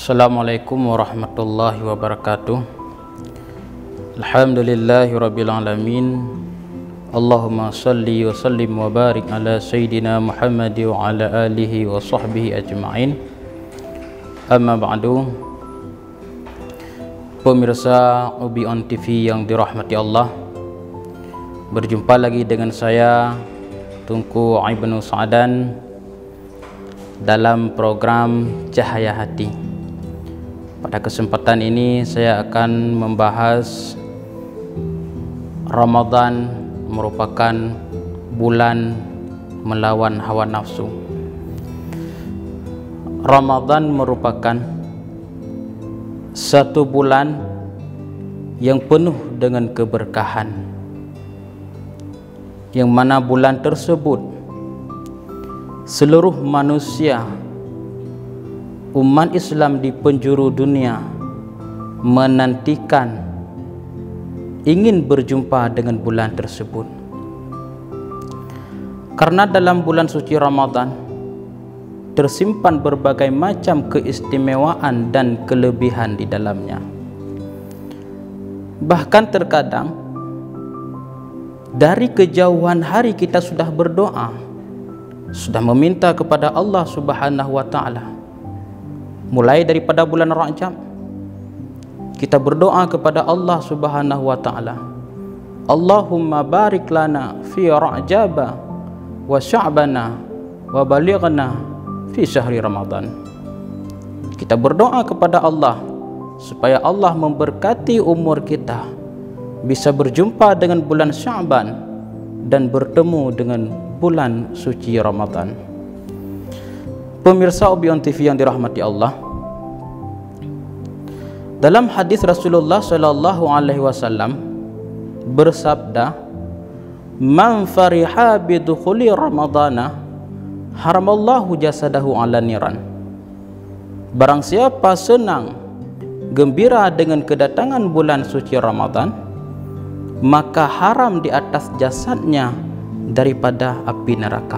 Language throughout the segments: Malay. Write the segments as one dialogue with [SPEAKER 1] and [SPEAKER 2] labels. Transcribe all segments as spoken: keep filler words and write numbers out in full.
[SPEAKER 1] Assalamualaikum warahmatullahi wabarakatuh. Alhamdulillahi rabbil alamin. Allahumma salli wa sallim wa barik ala sayyidina Muhammad wa ala alihi wa sahbihi ajma'in. Amma ba'du. Pemirsa Ubi On T V yang dirahmati Allah, berjumpa lagi dengan saya Tunku Ibnu Sa'dan dalam program Cahaya Hati. Pada kesempatan ini saya akan membahas Ramadan merupakan bulan melawan hawa nafsu. Ramadan merupakan satu bulan yang penuh dengan keberkahan, yang mana bulan tersebut seluruh manusia umat Islam di penjuru dunia menantikan, ingin berjumpa dengan bulan tersebut. Karena dalam bulan suci Ramadan tersimpan berbagai macam keistimewaan dan kelebihan di dalamnya. Bahkan terkadang dari kejauhan hari kita sudah berdoa, sudah meminta kepada Allah Subhanahu wa taala. Mulai daripada bulan Rajab kita berdoa kepada Allah Subhanahu wa taala, Allahumma barik lana fi Rajaba wa Sya'bana wa balighna fi syahri Ramadan. Kita berdoa kepada Allah supaya Allah memberkati umur kita, bisa berjumpa dengan bulan Sya'ban dan bertemu dengan bulan suci Ramadan. Pemirsa Ubi On T V yang dirahmati Allah, dalam hadis Rasulullah Shallallahu Alaihi Wasallam bersabda, "Man fariha bidukhuli Ramadana, haramallahu jasadahu ala niran." Barang siapa senang, gembira dengan kedatangan bulan suci Ramadan, maka haram di atas jasadnya daripada api neraka.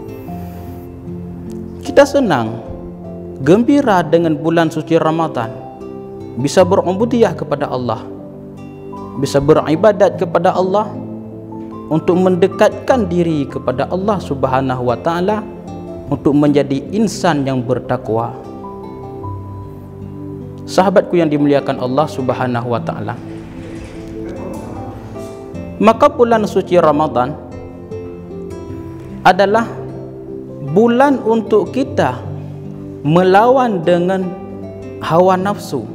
[SPEAKER 1] Kita senang, gembira dengan bulan suci Ramadan, bisa berubudiyah kepada Allah, bisa beribadat kepada Allah, untuk mendekatkan diri kepada Allah Subhanahu wa taala, untuk menjadi insan yang bertakwa. Sahabatku yang dimuliakan Allah Subhanahu wa taala, maka bulan suci Ramadan adalah bulan untuk kita melawan dengan hawa nafsu.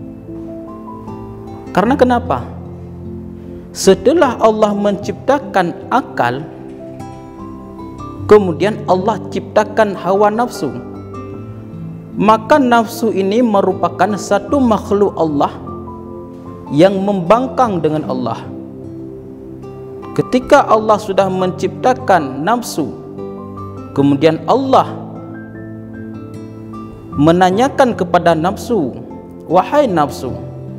[SPEAKER 1] Karena kenapa? Setelah Allah menciptakan akal, kemudian Allah ciptakan hawa nafsu. Maka nafsu ini merupakan satu makhluk Allah yang membangkang dengan Allah. Ketika Allah sudah menciptakan nafsu, kemudian Allah menanyakan kepada nafsu, "Wahai nafsu,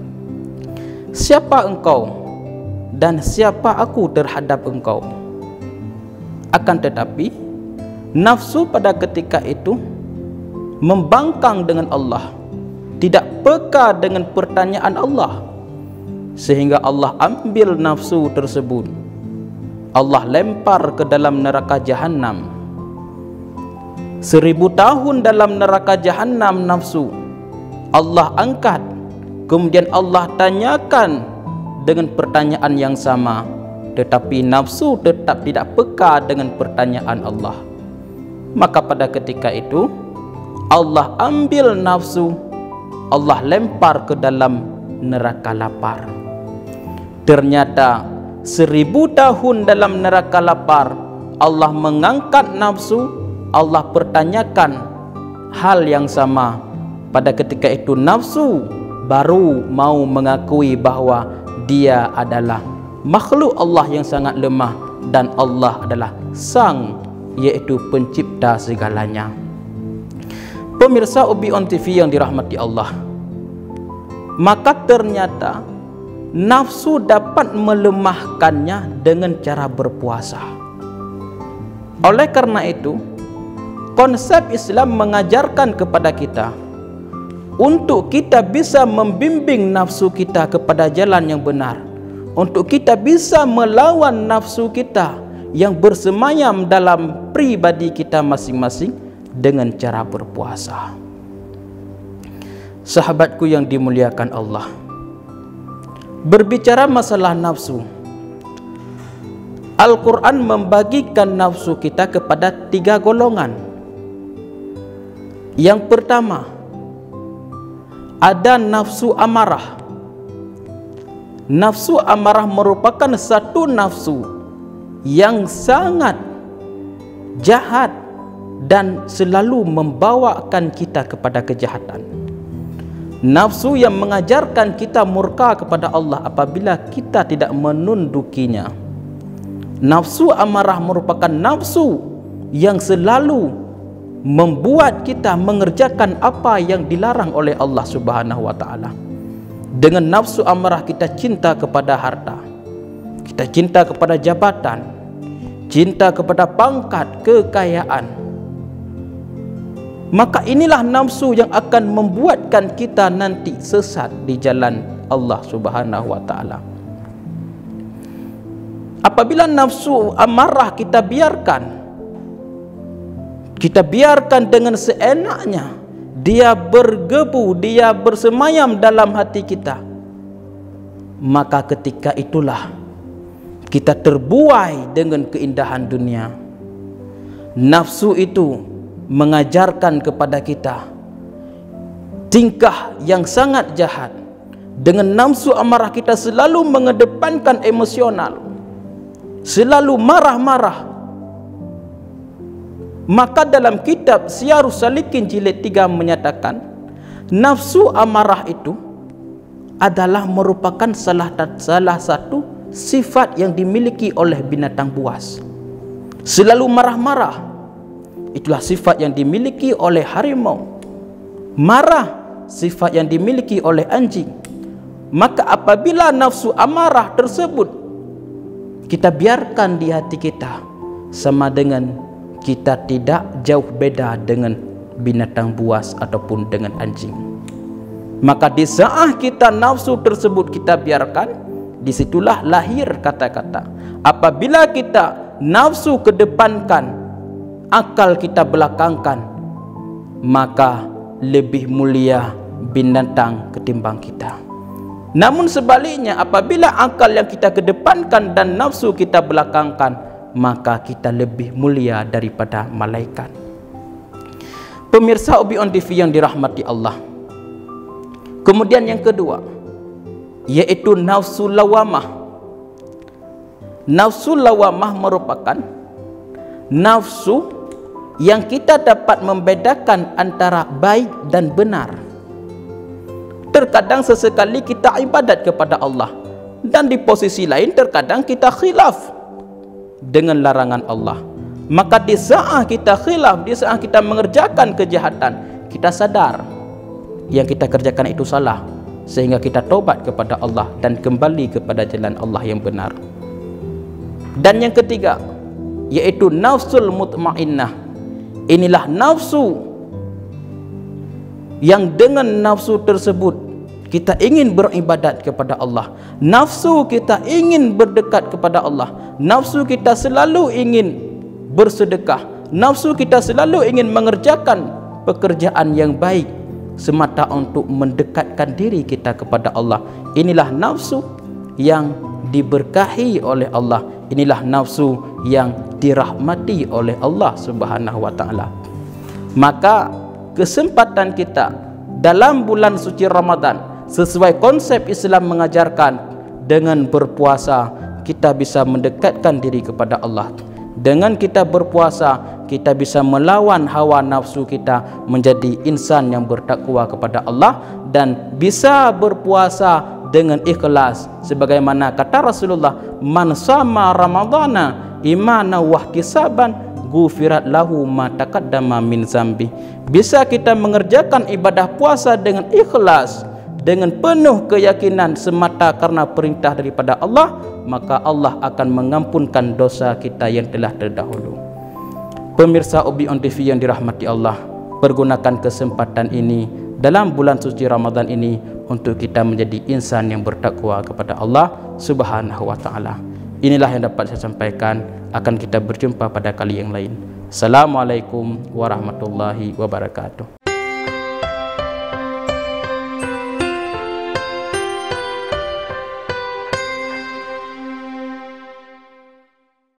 [SPEAKER 1] siapa engkau dan siapa aku terhadap engkau?" Akan tetapi nafsu pada ketika itu membangkang dengan Allah, tidak peka dengan pertanyaan Allah, sehingga Allah ambil nafsu tersebut, Allah lempar ke dalam neraka jahanam. Seribu tahun dalam neraka jahanam nafsu Allah angkat, kemudian Allah tanyakan dengan pertanyaan yang sama, tetapi nafsu tetap tidak peka dengan pertanyaan Allah. Maka pada ketika itu Allah ambil nafsu, Allah lempar ke dalam neraka lapar. Ternyata seribu tahun dalam neraka lapar Allah mengangkat nafsu, Allah pertanyakan hal yang sama. Pada ketika itu nafsu baru mau mengakui bahwa dia adalah makhluk Allah yang sangat lemah dan Allah adalah sang, yaitu pencipta segalanya. Pemirsa Ubi On T V yang dirahmati Allah, maka ternyata nafsu dapat melemahkannya dengan cara berpuasa. Oleh karena itu, konsep Islam mengajarkan kepada kita untuk kita bisa membimbing nafsu kita kepada jalan yang benar, untuk kita bisa melawan nafsu kita yang bersemayam dalam pribadi kita masing-masing dengan cara berpuasa. Sahabatku yang dimuliakan Allah, berbicara masalah nafsu, Al-Quran membagikan nafsu kita kepada tiga golongan. Yang pertama, ada nafsu amarah. Nafsu amarah merupakan satu nafsu yang sangat jahat dan selalu membawakan kita kepada kejahatan. Nafsu yang mengajarkan kita murka kepada Allah apabila kita tidak menundukinya. Nafsu amarah merupakan nafsu yang selalu membuat kita mengerjakan apa yang dilarang oleh Allah Subhanahu wa taala. Dengan nafsu amarah kita cinta kepada harta, kita cinta kepada jabatan, cinta kepada pangkat, kekayaan. Maka inilah nafsu yang akan membuatkan kita nanti sesat di jalan Allah Subhanahu wa taala. Apabila nafsu amarah kita biarkan, kita biarkan dengan seenaknya, dia bergebu, dia bersemayam dalam hati kita, maka ketika itulah kita terbuai dengan keindahan dunia. Nafsu itu mengajarkan kepada kita tingkah yang sangat jahat. Dengan nafsu amarah kita selalu mengedepankan emosional, selalu marah-marah. Maka dalam kitab Syiarus Salikin jilid tiga menyatakan, nafsu amarah itu adalah merupakan salah, salah satu sifat yang dimiliki oleh binatang buas. Selalu marah-marah, itulah sifat yang dimiliki oleh harimau. Marah, sifat yang dimiliki oleh anjing. Maka apabila nafsu amarah tersebut kita biarkan di hati kita, sama dengan kita tidak jauh beda dengan binatang buas ataupun dengan anjing. Maka di saat kita nafsu tersebut kita biarkan, disitulah lahir kata-kata. Apabila kita nafsu kedepankan, akal kita belakangkan, maka lebih mulia binatang ketimbang kita. Namun sebaliknya, apabila akal yang kita kedepankan dan nafsu kita belakangkan, maka kita lebih mulia daripada malaikat. Pemirsa Obi On T V yang dirahmati Allah, kemudian yang kedua yaitu nafsu lawamah. Nafsu lawamah merupakan nafsu yang kita dapat membedakan antara baik dan benar. Terkadang sesekali kita ibadat kepada Allah, dan di posisi lain terkadang kita khilaf dengan larangan Allah. Maka di saat kita khilaf, di saat kita mengerjakan kejahatan, kita sadar yang kita kerjakan itu salah, sehingga kita tobat kepada Allah dan kembali kepada jalan Allah yang benar. Dan yang ketiga yaitu nafsul mutmainnah. Inilah nafsu yang dengan nafsu tersebut kita ingin beribadat kepada Allah, nafsu kita ingin berdekat kepada Allah, nafsu kita selalu ingin bersedekah, nafsu kita selalu ingin mengerjakan pekerjaan yang baik semata untuk mendekatkan diri kita kepada Allah. Inilah nafsu yang diberkahi oleh Allah, inilah nafsu yang dirahmati oleh Allah Subhanahu wa taala. Maka kesempatan kita dalam bulan suci Ramadan sesuai konsep Islam mengajarkan, dengan berpuasa kita bisa mendekatkan diri kepada Allah. Dengan kita berpuasa kita bisa melawan hawa nafsu kita menjadi insan yang bertakwa kepada Allah, dan bisa berpuasa dengan ikhlas sebagaimana kata Rasulullah, man sama ramadhana imana wahtisaban gufirat lahu ma taqaddama min zambi. Bisa kita mengerjakan ibadah puasa dengan ikhlas, dengan penuh keyakinan semata karena perintah daripada Allah, maka Allah akan mengampunkan dosa kita yang telah terdahulu. Pemirsa Obi On T V yang dirahmati Allah, pergunakan kesempatan ini dalam bulan suci Ramadan ini untuk kita menjadi insan yang bertakwa kepada Allah Subhanahu wa taala. Inilah yang dapat saya sampaikan. Akan kita berjumpa pada kali yang lain. Assalamualaikum warahmatullahi wabarakatuh.